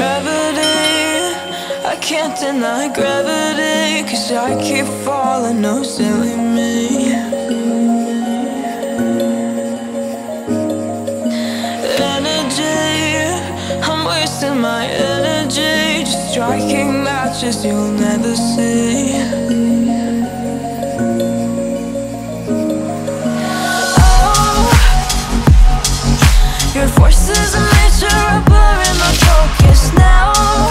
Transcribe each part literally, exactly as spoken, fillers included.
Gravity, I can't deny gravity, 'cause I keep falling, no silly me. Energy, I'm wasting my energy, just striking matches you'll never see. Oh, your voices of nature are blurring my focus now,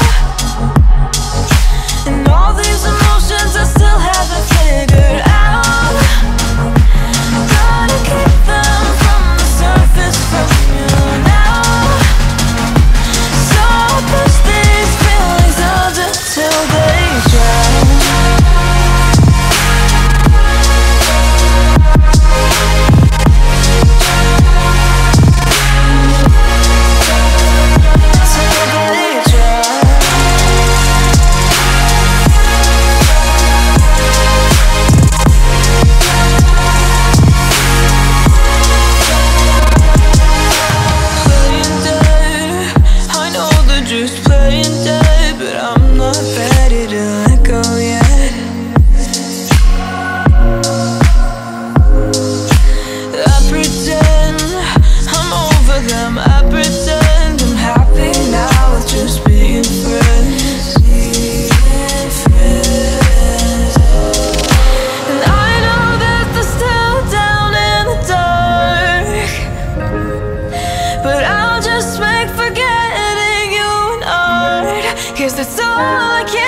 and all these emotions I still haven't figured out. Gotta keep them from the surface from you now. So push these feelings out until they drown. Cause that's all I can